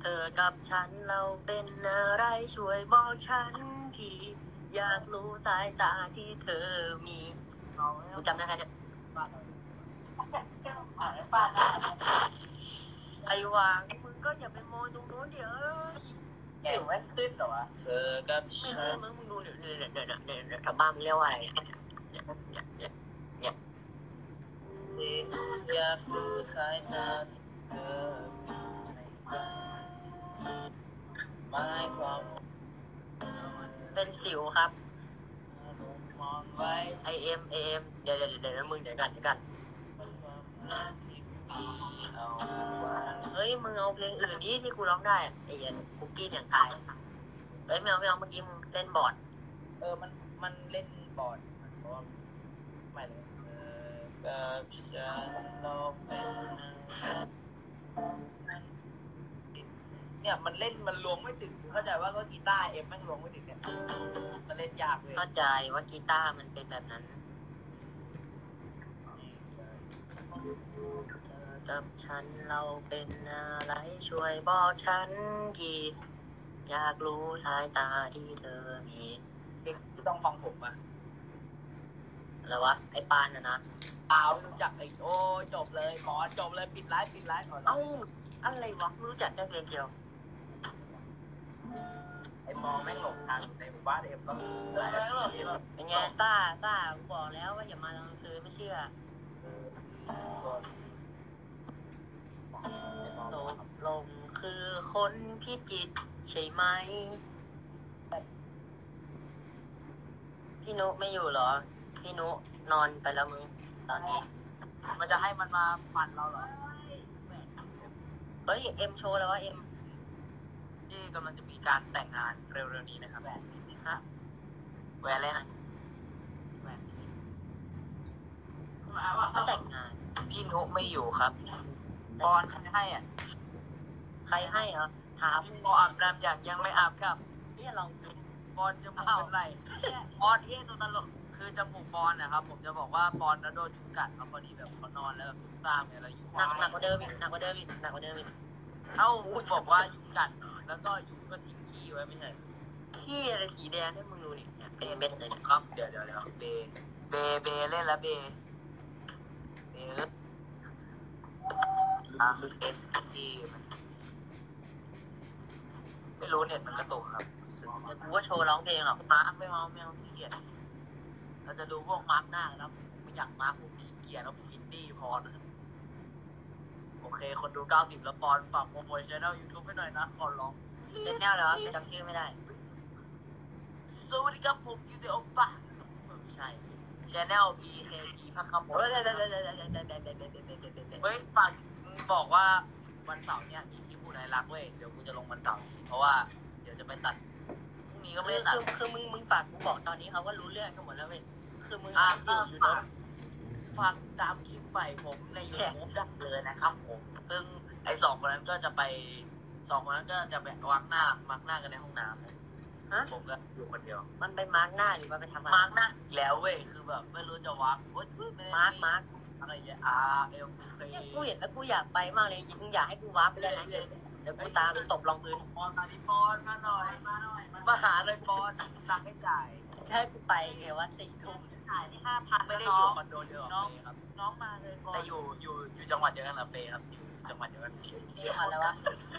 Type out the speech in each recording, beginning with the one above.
เธอกับฉันเราเป็นอะไรช่วยบอกฉันทีอยากรู้สายตาที่เธอมีกูจำได้แค่นี้ไอ้วางมึงก็อย่าไปมองตรงนู้นเดี๋ยวแกไม่ขึ้นหรอวะเธอกับฉันมึงดูเนี่ยทางบ้านมึงเรียกว่าอะไรเนี่ยอยากรู้สายตาที่เธอหมายความเป็นสิวครับมองไว้ไอเอ็มเดี๋ยวมึงเดี๋ยวกันเฮ้ยมึงเอาเพลงอื่นนี้ที่กูร้องได้ไอ้คุกกี้อย่างตายเฮ้ยไม่เอาเมื่อกี้มึงเล่นบอร์ดมันเล่นบอร์ดเพราะว่าไม่เลยกับฉันเราเป็นเนี่ยมันเล่นมันลวงไม่ถึงเข้าใจว่าก็กีตาร์เอ็มแม่งลวงไม่ถึงเนี่ยมันเล่นยากเลยเข้าใจว่ากีตาร์มันเป็นแบบนั้นกับฉันเราเป็นอะไรช่วยบอกฉันทีอยากรู้สายตาที่เธอมีที่ต้องฟังผมอะอะไรวะไอ้ปานนะเปล่ารู้จักไอ้โอ้จบเลยขอจบเลยปิดไลฟ์ก่อนเอ้าอะไรวะไม่รู้จักแค่เพลงเดียวไอ้มอแม่งหลงทางในหมู่บ้านเอ็มก็เป็นไงซ่ากูบอกแล้วว่าอย่ามาตอนกลางคืนไม่เชื่อลงคือคนพิจิตรใช่ไหมพี่นุไม่อยู่เหรอพี่นุนอนไปแล้วมึงตอนนี้มันจะให้มันมาปั่นเราเหรอเฮ้ยเอ็มโชว์แล้ววะเอ็มที่กำลังจะมีการแต่งงานเร็วๆนี้นะครับฮะแหวนเลยนะแหวนเขาแต่งงานพี่นุไม่อยู่ครับบอลใครให้อ่ะใครให้เหรอถามบอลอาบน้ำอย่างยังไม่อาบครับนี่ลองบอลจะมูกเป็นไรบอลที่ตัวตลกคือจมูกบอลนะครับผมจะบอกว่าบอลโดนยุงกัดครับพอดีแบบเขานอนแล้วแบบซุ่มซ่ามเนี่ยแล้วยุงหนักกว่าเดิมอีกเอ้าบอกว่ายุงกัดแล้วก็ยุงก็ทิ้งขี้ไว้ไม่ใช่ขี้อะไรสีแดงให้มึงดูนี่เป็นเม็ดเลยครับเดี๋ยวเบเล่นแล้วเบลึกเอสที่มันไม่รู้เน็ตมันกระตุกครับกูว่าโชว์ร้องเพลงอ่ะมาร์คไม่เอาขี้เกียจเราจะดูพวกมาร์คหน้าแล้วไม่อยากมาร์คพวกขี้เกียจแล้วพวกอินดี้พอนะโอเคคนดู90แล้วปอนฝากโปรโมทช่อง YouTube ให้หน่อยนะขอร้องเล่นแนวแล้วจำชื่อไม่ได้สวัสดีครับผมยูเดโอป้าใช่channel PKG พักคำผมเฮ้ยฝากบอกว่าวันเสาร์เนี่ยมีคลิปผู้ใดรักเว้ยเดี๋ยวกูจะลงวันเสาร์เพราะว่าเดี๋ยวจะไปตัดพรุ่งนี้ก็ไม่ได้ตัดคือมึงฝากกูบอกตอนนี้เขาก็รู้เรื่องกันหมดแล้วเว้ยคือมึงอยู่เนาะฝากตามคลิปไปผมใน YouTube ได้เลยนะครับผมซึ่งไอ้2 คนนั้นก็จะไปวางหน้ามาร์กหน้ากันในห้องน้ำผมก็อยู่คนเดียวมันไปมาร์กหน้าหรือว่าไปทำอะไรมาร์กหน้าแล้วเว้ยคือแบบไม่รู้จะวางโอ๊ยไม่ได้มาร์กอะไรอย่างเงี้ยกูเห็นแล้วกูอยากไปมากเลยมึงอยากให้กูวาร์ปไปเลยนะเดี๋ยวกูตามไปตบรองพื้นปอนมาดิปอนมาหน่อยมาหาเลยปอนตังให้จ่ายแค่กูไปไงว่า4 ทุ่มจ่ายที่5,000ไม่ได้อยู่คอนโดเดียวกับเฟย์ครับน้องมาเลยแต่อยู่จังหวัดเดียวกันกับเฟย์ครับจังหวัดเดียวกันจังหวัดแล้ววะ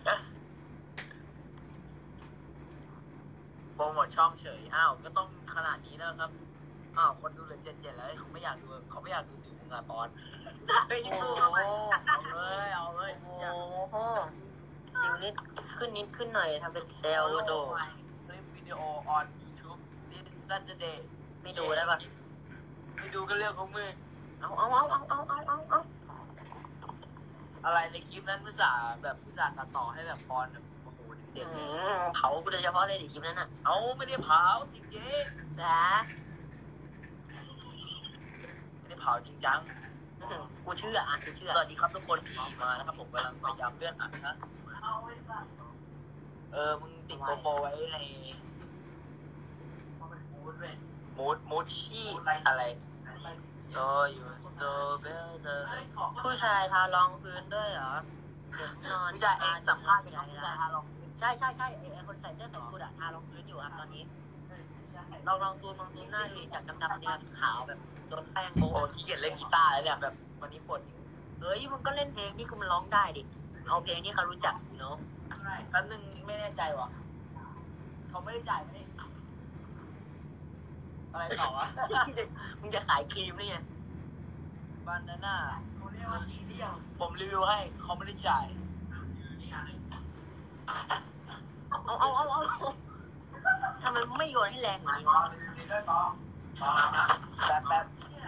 โปรโมทช่องเฉยอ้าวก็ต้องขนาดนี้แล้วครับอ้าวคนดูเหลือ7แล้วเขาไม่อยากดูสิมึงอะปอนเฮ้ยเอาเลยโอ้โหดิวนิดขึ้นหน่อยทำเป็นเซลล์โดคลิปวิดีโอ on YouTube this Saturday ไม่ดูได้ปะไม่ดูก็เรื่องของมึงเอาอะไรในคลิปนั้นอุตส่าห์ตัดต่อให้แบบปอนโอ้โหเด็ดเผาโดยเฉพาะเลยในคลิปนั้นอ่ะเอาไม่ได้เผาจริงๆนะไม่ได้เผาจริงจังกูเชื่อสวัสดีครับทุกคนที่มานะครับผมกำลังพยายามเลื่อนอ่านนะมึงติดโกโปรไว้ในมูดชี่อะไรso you so better ผู้ชายทารองพื้นด้วยเหรอนอนจะเองสัมภาษณ์เป็นของผู้ชายทารองใช่ไอ้คนใส่เสื้อแขนกุดอะทารองพื้นอยู่ครับตอนนี้ลองซูมหน้าดูจากดำๆเนี่ยขาวแบบโดนแป้งโอ้ที่เกียจเล่นกีตาร์แล้วเนี่ยแบบวันนี้ปวดเฮ้ยมันก็เล่นเพลงที่คุณร้องได้ดิเอาเพลงที่เขารู้จักเนาะแป๊บนึงไม่แน่ใจว่ะเขาไม่ได้จ่ายไหมอะไรต่อวะมึงจะขายครีมได้ไงบานาน่าผมรีวิวให้เขาไม่ได้จ่ายเอาทำไมไม่โยนให้แรงกว่านี้วะแป๊บ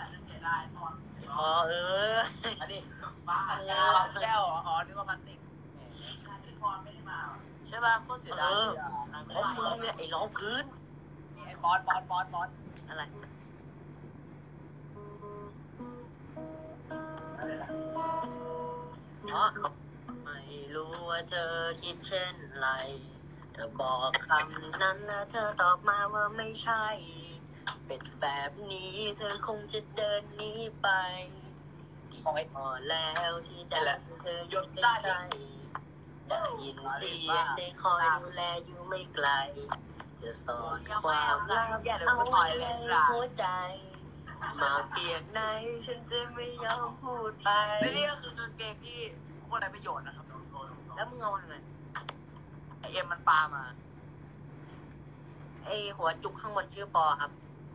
อันนี้แก้วอ๋อนึกว่าพลาสติกใช่ป่ะโคตรเสียดายเพราะมึงเนี่ยไอ้ร้องพื้นนี่ไอ้บอสอะไรไม่รู้ว่าเธอคิดเช่นไรเธอบอกคำนั้นแล้วเธอตอบมาว่าไม่ใช่เป็นแบบนี้เธอคงจะเดินหนีไปดีพอแล้วที่ได้เธอยกได้ได้ยินเสียงได้คอยดูแลอยู่ไม่ไกลจะสอนความรักเอาไว้ในหัวใจมาเพียงไหนฉันจะไม่ยอมพูดไปนี่ก็คือกางเกงที่โคตรได้ประโยชน์นะครับแล้วมึงเอาทำไงไอเอ็มมันปามาไอหัวจุกข้างบนชื่อปอครับ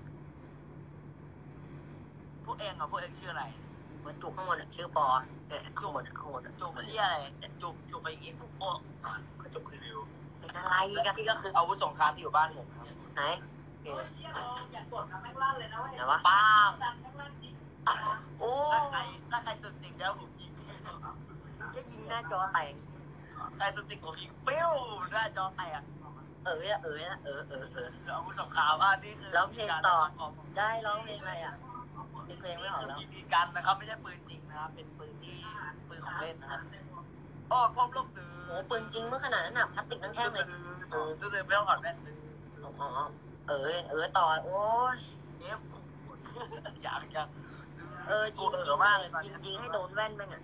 พวกเองชื่ออะไรหัวจุกข้างบนชื่อปอข้างบนจุกชื่ออะไรจุกไปอย่างงี้พวกปอจุกคือริวเป็นอะไรกันนี่ก็คืออาวุธสงครามที่อยู่บ้านผมครับไหนอยากกดนะแม่งลั่นเลยนะเว้ยไหนวะป้าโอ้ถ้าใครตุ่มติ่งแล้วผมยิงจะยิงหน้าจอแตกใครตุ่มติ่งผมยิงปิ้วหน้าจอแตกอาวุธสงครามนี่คือร้องเพลงต่อได้ร้องเพลงอะไรอ่ะเพลงไม่ออกแล้วมีกันนะครับไม่ใช่ปืนจริงนะครับเป็นปืนของเล่นนะครับโอ้พร้อมลูกตือโอ้ปืนจริงเมื่อขนาดนั้นน่ะพลาสติกทั้งแท่งเลยตือไม่ต้องถอดแว่นต่อโอ้ยเนี้ยอยากจริงมากเลยจริงให้โดนแว่นบ้างอ่ะ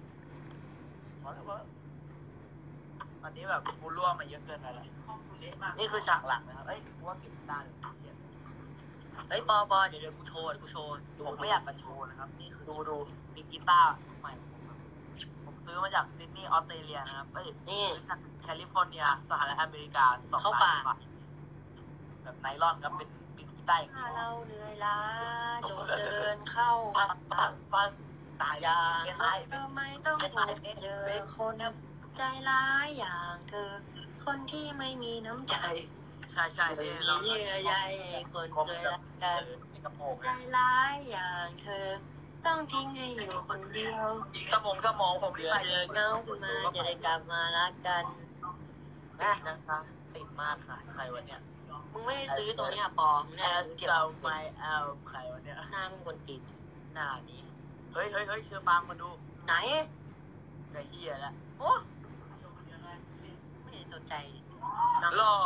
ตอนนี้แบบกูร่วงมาเยอะเกินไปเลยนี่คือฉากหลักนะครับกูว่าเก็บได้ปอเดี๋ยวกูโชว์ผมไม่อยากมาโชว์นะครับนี่คือดูมีกีตาร์ใหม่ผมซื้อมาจากซิดนีย์ออสเตรเลียนะครับนี่แคลิฟอร์เนียสหรัฐอเมริกา2 ล้านบาทแบบไนลอนครับเป็นกีตาร์อย่างนี้เราเหนื่อยล้าจงเดินเข้าฟังตายยาไม่ต้องพบเจอคนใจร้ายอย่างเธอคนที่ไม่มีน้ำใจใช่เราเยื่อใยคนเคยรักกันใจร้ายอย่างเธอต้องทิ้งให้อยู่คนเดียวสมองผมเดือดเงาขึ้นมาจะได้กลับมารักกันนะครับติดมากค่ะใครวะเนี่ยมึงไม่ได้ซื้อตัวเนี้ยปอมึงเนี่ยเก็บเอาไม่เอาใครวะเนี่ยหน้ามึงคนติดหน้านี้เฮ้ยเชื่อปังมาดูไหนไอ้เหี้ยแล้วโอ้ไม่ได้สนใจหล่อ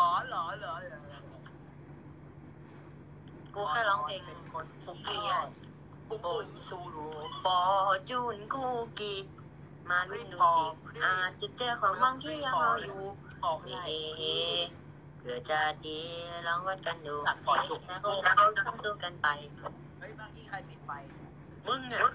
กูแค่ร้องเพลงคนฟุกกี้ให้ปุ่นซูรูฟอร์จูนกูกีมาลุ้นดูสิอาจจะเจอของบางที่ยังรออยู่เผื่อจะดีลองวัดกันดูแค่คงเราต้องดูกันไปเฮ้ยบางที่ใครปิดไฟมึงเนี่ย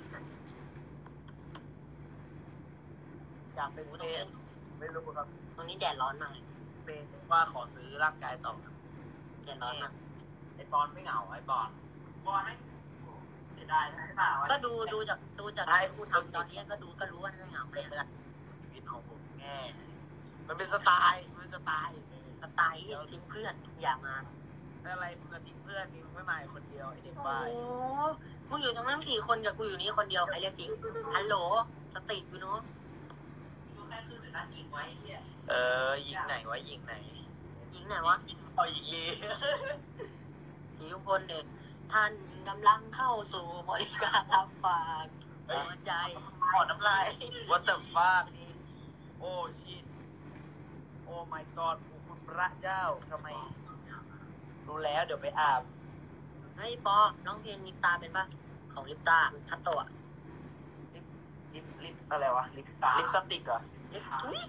อยากเป็นอุเทนไม่รู้ครับตรงนี้แดดร้อนมากเป็นว่าขอซื้อร่างกายต่อแดดร้อนมากไอปอนไม่เหงาไอปอนไม่เสียดายใช่เปล่าก็ดูจากไอ้คู่ทำตอนนี้ก็รู้ว่าไม่เหงาเลยนะชีวิตของผมแง่มันเป็นสไตล์ทิ้งเพื่อนอย่ามาอะไรมึงจะทิ้งเพื่อนมึงไม่มาคนเดียวไอเด็กบ้าโอ้มึงอยู่ตรงนั้น4 คนกับกูอยู่นี้คนเดียวใครเรียกจริงฮัลโหลสติอยู่เนาะแค่คือหรือนัดยิงไว้เนี่ยยิงไหนวะยิงไหนวะเอายิงลีสียุพลเด็กท่านกำลังเข้าสู่บริการรับฝากหัวใจหมดน้ำลายวัตถุฟาดนี่โอ้ชิตโอ้ my god คุณพระเจ้าทำไมรู้แล้วเดี๋ยวไปอาบเฮ้ยปอน้องเพลงลิปตาเป็นป่ะของลิปตาคัตโตะลิปอะไรวะลิปสติกเหรอทุย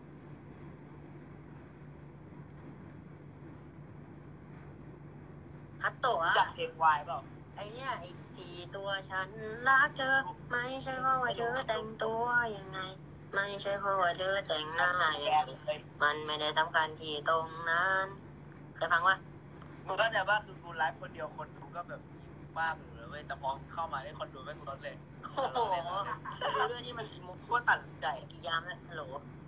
ฮัตโตะจากเพลงวายเปล่าไอเนี่ยไอทีตัวฉันรักเธอไม่ใช่เพราะว่าเธอแต่งตัวยังไงไม่ใช่เพราะว่าเธอแต่งหน้าอย่างไรมันไม่ได้สำคัญที่ตรงนั้นเคยฟังวะมึงก็จะว่าคือกูไลฟ์คนเดียวคนดูก็แบบบ้าหรือเว้ยแต่พอเข้ามาได้คนดูไม่กูลดเลยโอ้โหดูด้วยที่มันมุกก็ตัดใจกี่ยามแล้วฮัลโหล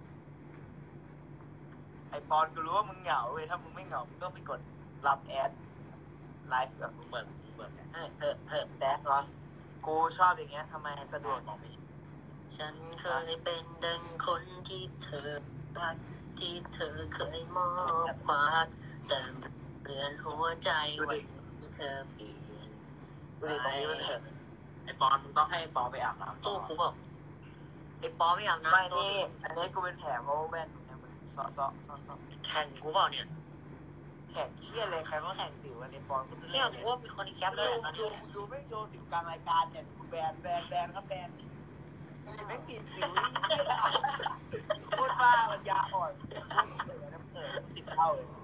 ไอปอนกูรู้ว่ามึงเหงาเว้ยถ้ามึงไม่เหงามึงก็ไปกดรับแอดไลฟ์แบบมึงเปิดแดกเหรอกูชอบอย่างเงี้ยทำไมสะดวกอย่างนี้ฉันเคยเป็นดังคนที่เธอรักที่เธอเคยมอบความแต่เปลี่ยนหัวใจวันที่เธอเปลี่ยนดูดิตรงนี้มันเถอะไอปอนมึงต้องให้ปอไปอาบน้ำตู้กูบอกไอปอไม่อาบน้ำไม่นี่อันนี้กูเป็นแผลเพราะแว่นเนี่ยมันซ้อแข่งกูเปล่าเนี่ยแข่งเชี่ยเลยใครก็แข่งสิวอันนี้ปอนกูเนี่ยกูว่ามีคนที่แคปเลยดูไม่โชว์สิวกลางรายการเนี่ยกูแบนครับแบนไม่ปิดสิวพูดบ้ามันยาอ่อนน้ำเกิด10 เท่าเลย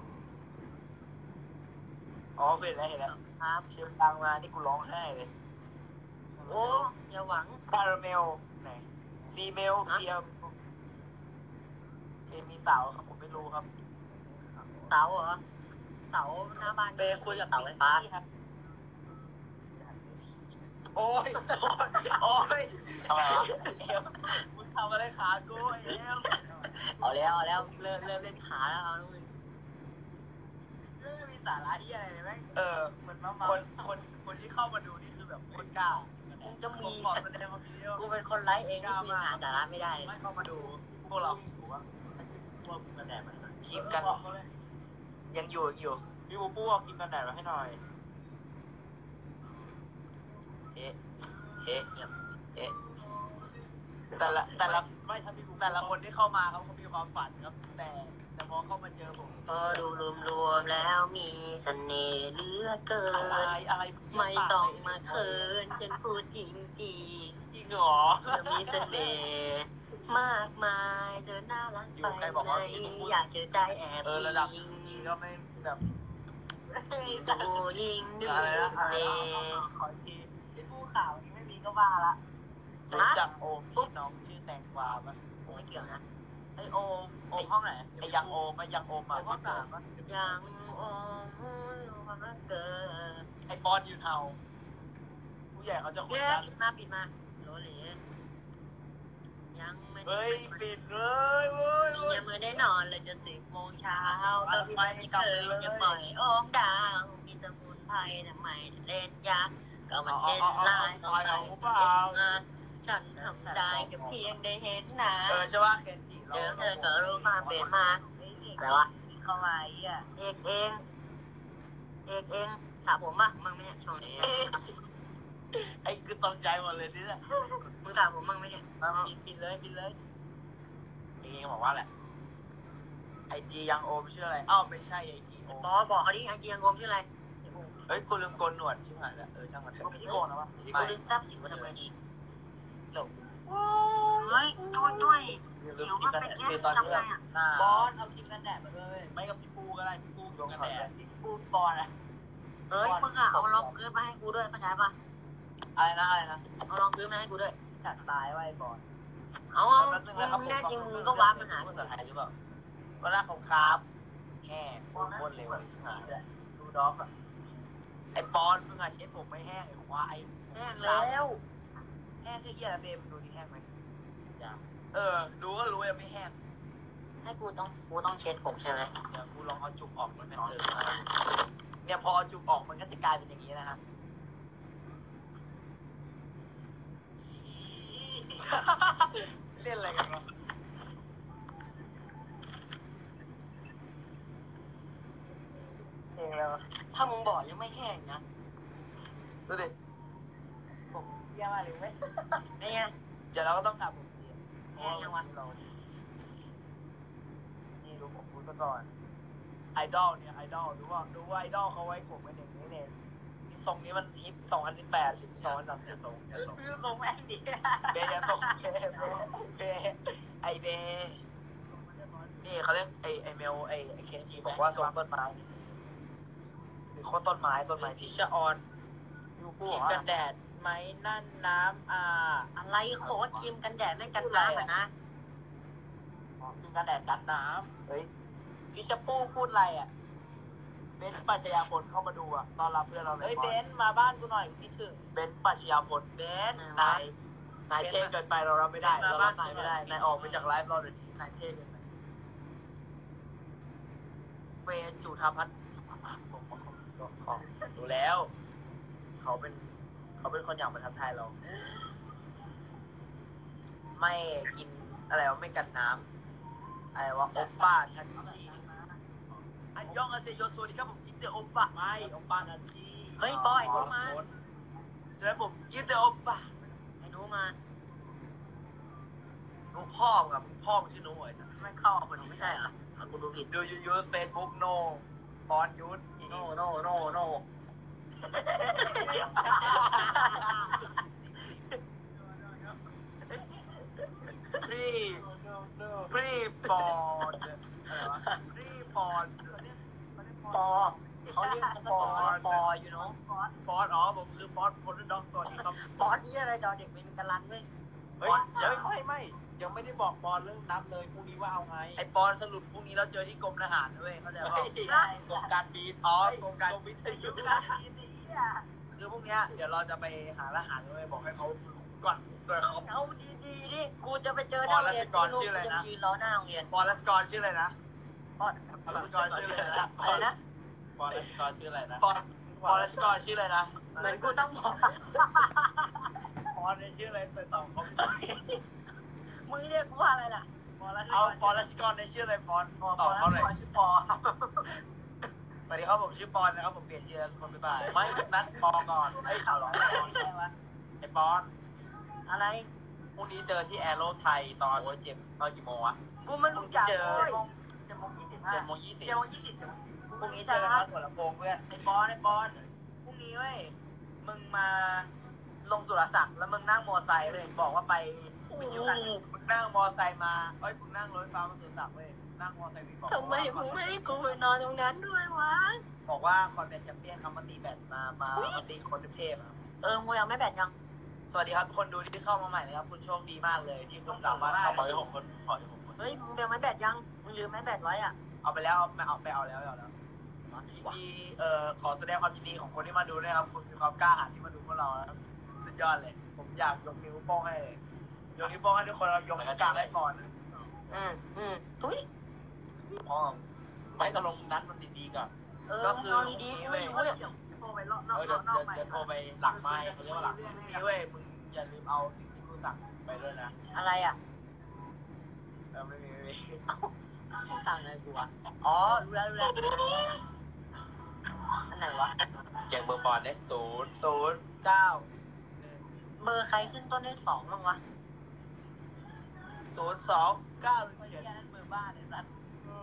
อ๋อเป็นแล้วเห็นแล้วครับเชียงดังมาที่กูร้องไห้เลยโอ้อย่าหวังคาราเมลไหนฟีเมลเทียมมีเสาครับผมไม่รู้ครับเสาเหรอเสาหน้าบ้านไปคุยกับเสาไฟฟ้าครับโอ้ยทำไมวะมึงทำอะไรขากูไอ้เอมเอาแล้วเริ่มเล่นขาแล้วเอาลูกมีสาระที่อะไรไหมเหมือนคนที่เข้ามาดูนี่คือแบบคนกล้าจะมีก่อนมาแสดงความคิดเห็นกูเป็นคนไลฟ์เองที่หาสาระไม่ได้ไม่เข้ามาดูพวกเราถูกว่าพวกกันแดดมันคลิปกันยังอยู่พี่บูปูเอาคลิปกันแดดมาให้หน่อยเอ๊ะแต่ละคนที่เข้ามาเขามีความฝันครับแต่พอเข้ามาเจอผมพอดูรวมแล้วมีเสน่ห์เหลือเกินอะไรไม่ต้องมาเขินฉันพูดจริงเหรอเธอมีเสน่ห์มากมายเธอน่ารักไปไหนอยากจะได้แอบระดับนี้ก็ไม่แบบผู้หญิงด้วยเสน่ห์ขอทีที่ผู้ข่าวนี้ไม่มีก็ว่าละรู้จักโอมพี่น้องชื่อแตงกวาปะไม่เกี่ยวนะไอโอมห้องไหนไอยังโอมมาห้อง3ปะยังโอมความรักเกิดไอปอนอยู่เทาผู้ใหญ่เขาจะคุยกันปิดมาโรลียังไม่เฮ้ยปิดเลยเว้ยยังไม่ได้นอนเลยจน10 โมงเช้าตอนที่ไม่เคยจะปล่อยโอมดาวมีสมุนไพรทำไมเล่นยาก็มันเห็นลายของใครฉันทำได้แค่เพียงได้เห็นหน้าใช่ว่าเคนจิเดี๋ยวเธอก็รู้มาเป็นมาแต่ว่าเข้ามาเองสาผมบ้างมั่งไหมเนี่ยช่วงนี้ไอ้คือตกใจหมดเลยนี่แหละมึงสาผมมั่งไหมเนี่ยปิดเลยนี่บอกว่าแหละไอจียังโอมชื่ออะไรอ้าวไม่ใช่ไอจีโอมบอกเขาดิไอจียังโอมชื่ออะไรเฮ้ยกูลืมโกนหนวดชิบหายแล้วช่างมันเถอะไม่โกนแล้ววะกูลืมแทบสิวทำไงดีหลงเฮ้ยด้วยสิวมันเป็นแค่ทำไงอ่ะบอลเอาครีมกันแดดมาด้วยไม่กับพี่ปูก็ได้พี่ปูกันแดดพี่ปูบอลอะเฮ้ยมึงอะเอารองพื้นมาให้กูด้วยเข้าใจปะอะไรนะเอารองพื้นมาให้กูด้วยจัดตายไว้บอลเอาแน่จริงมึงก็วาร์ปมาหาภาษาไทยหรือเปล่าก็น่าของครับแง่โคตรเร็วดูด็อกอะไอ้ปอนมึงอะเช็ดผมไม่แห้งไอ้ควายแห้งแล้วแห้งก็เหี้ยเบมดูดิแห้งไหมดูก็รู้ยังไม่แห้งให้กูต้องเช็ดผมใช่ไหมเดี๋ยวกูลองเอาจุกออกมันเป็นเนี่ยพอเอาจุกออกมันก็จะกลายเป็นอย่างนี้นะฮะเล่นอะไรกันวะแล้วถ้ามึงบอกยังไม่แห้งนะดูดิผมเยี่ยมมากเลยไหมนี่ไงเดี๋ยวเราก็ต้องสระผมดีแห้งยังวะนี่ดูผมกูซะก่อนไอดอลดูว่าไอดอลเขาไว้ผมเป็นอย่างนี้เนี่ยทรงนี้มันฮิต2018ถึง2032ทรงแม่งดีเบย์จะส่งเบย์ไอเบนี่เขาเรียกไอเมลไอเคนจีบอกว่าส่งต้นไม้หรือโค่นต้นไม้พิชออนครีมกันแดดไหมนั่นน้ำอะไรเขาบอกว่าครีมกันแดดไม่กันน้ำนะครีมกันแดดกันน้ำเฮ้ยพิชปูพูดอะไรอ่ะเบนซ์ปัชญาพลเข้ามาดูอ่ะตอนรับเพื่อนเราเลยเฮ้ยเบนซ์มาบ้านกูหน่อยคิดถึงเบนซ์ปัชญาพลเบนซ์นายเท่เกินไปเรารับไม่ได้เรารับนายไม่ได้นายออกไปจากไลฟ์เราเลยนายเท่เกินไปเฟย์จุฑาพัฒน์ดูแล้วเขาเป็นคนอยากมาทักทายเราไม่กินอะไรวะไม่กันน้ำอะไรวะโอปป้าทันชีอันยองอาเซโยสวัสดีครับผมกินแต่โอปป้าไม่โอปป้าทันชีเฮ้ยบอยรู้มาแสดงผมกินแต่โอปป้าไอ้รู้มารู้พ่อกับพ่อมันชื่อหนูไอ้สัสไม่เข้าคนนี้ไม่ใช่เหรอกูดูผิดดูยูเฟซบุ๊กโนบอลยูทโนพรีปอนพรีปอนปอเขาเรียกปออยู่เนาะปอนอ๋อผมคือปอนคนด็อกตัวนี้ครับปอนนี่อะไรดอเด็กไม่มีกระลันเว้ยเฮ้ยไม่ยังไม่ได้บอกปอนเรื่องนัดเลยพรุ่งนี้ว่าเอาไงไอปอนสรุปพรุ่งนี้เราเจอที่กรมทหารด้วยเขาจะบอกกรมการบินกรมการบินคือพรุ่งนี้เดี๋ยวเราจะไปหาทหารด้วยบอกให้เขาก่อนโดยเขาเอาดีดิกูจะไปเจอนักเรียนกูรู้จะยืนล้อหน้าโรงเรียนปอนรัชกรชื่ออะไรนะปอนรัชกรชื่ออะไรนะอะไรนะปอนรัชกรชื่ออะไรนะปอนรัชกรชื่ออะไรนะเหมือนกูต้องบอกปอนชื่ออะไรไปตอบเขามึงเรียกกูว่าอะไรล่ะเอาปอนรัชกรในชื่ออะไรปอนตอบเขาเลยชื่อปอนสวัสดีครับผมชื่อปอนนะครับผมเปลี่ยนชื่อแล้วคนบ๊ายบายไม่นัดปอก่อนไอ้ข่าวหรอไอ้ปอนอะไรพรุ่งนี้เจอที่แอโร่ไทยตอนเจ็บตอนกี่โมงวะกูไม่รู้จักเลย7:20พรุ่งนี้เจอกันหัวลำโพงเพื่อนไอ้ปอนพรุ่งนี้เว้ยมึงมาลงสุรศักดิ์แล้วมึงนั่งมอไซค์เลยบอกว่าไปอยู่กันมึงนั่งมอไซค์มามึงนั่งรถไฟฟ้ามาสุรศักดิ์เว้ยนั่งมอไซค์ทำไมมึงไม่ให้กูไปนอนตรงนั้นด้วยวะบอกว่าคอนเป็นแชมเปี้ยนเขามาตีแบดมาตีคนเทพมึงยังไม่แบดยังสวัสดีครับคนดูที่เข้ามาใหม่นะครับคุณโชคดีมากเลยที่คุณสามารถเข้ามาได้6 คนเฮ้ยมึงยังไม่แบดยังมึงลืมไม่แบดไว้อ่ะเอาไปแล้วเอาแล้วที่ขอแสดงความยินดีของคนที่มาดูด้วยครับคุณมีความกล้าหาญที่มาดูพวกเราครับสุดยอดเลยผมอยากยกนิ้วโป้งให้เลยยกนิ้วโป้งให้ทุกคนเรายกกลางได้ก่อนตุ้ยพ่อไม่ตกลงนัดมันดีๆก่อนก็คือดีๆเว้ยโทรไปรอบนอกจะโทรไปหลังไม้เขาเรียกว่าหลังนี่เว้ยมึงอย่าลืมเอาสิ่งที่กูสั่งไปด้วยนะอะไรอ่ะไม่มีสั่งอะไรกูอ่ะอ๋อรู้แล้วอันไหนวะแจกเบอร์ปอนได้009เบอร์ใครขึ้นต้นด้วย2บ้างวะ029ไม่ใช่นั่นเบอร์บ้านเนี่ยสัตว์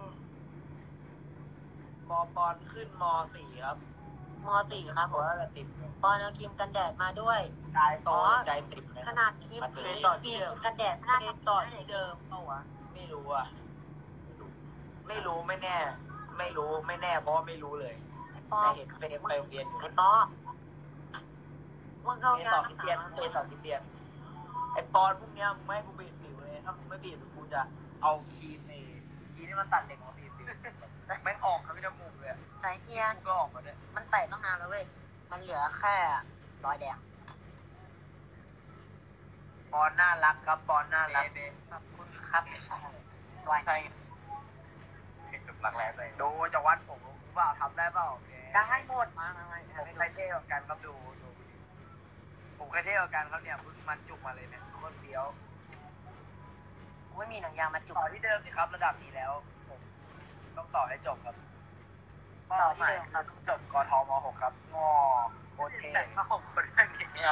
ปอนขึ้นม.4 ครับม.4 ครับผมปอนเอาครีมกันแดดมาด้วยกายโตใจติดขนาดครีมกันแดดต่อที่เดิมเปล่าวะไม่รู้อ่ะไม่รู้ไม่แน่เพราะว่าไม่รู้เลยแต่เห็นเฟซไปโรงเรียนอยู่ไอ้ปอมันเข้างานเต่อที่เตียนไอ้ปอนพวกเนี้ยมึงไม่ให้กูบีบสิวเลยถ้ามึงไม่บีบกูจะเอาครีมที่มันตัดเหล็กมาบีบสิวแม่งออกทั้งจมูกเลยสายเทียนก็ออกมาด้วยมันแตกตั้งนานแล้วเว้ยมันเหลือแค่รอยแดงปอนน่ารักครับปอนน่ารักขอบคุณครับใช่เห็นหลักแรงเลยดูจะวัดผมเปล่าทำได้เปล่าได้หมดมาผมใครเท่กว่ากันครับดูผมใครเท่กว่ากันครับเนี่ยมันจุกมาเลยเนี่ยคนเดียวไม่มีหนังยางมาจุกต่อที่เดิมสิครับระดับนี้แล้วผมต้องต่อให้จบครับต่อที่เดิมครับจบกทม.6ครับงอโคตรเท่ม.6คนนั่งอย่างเงี้ย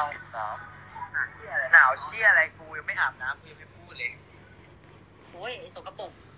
หนาวเชี่ยอะไรกูยังไม่อาบน้ำกูยังไม่พูดเลยโอ้ยสกปรก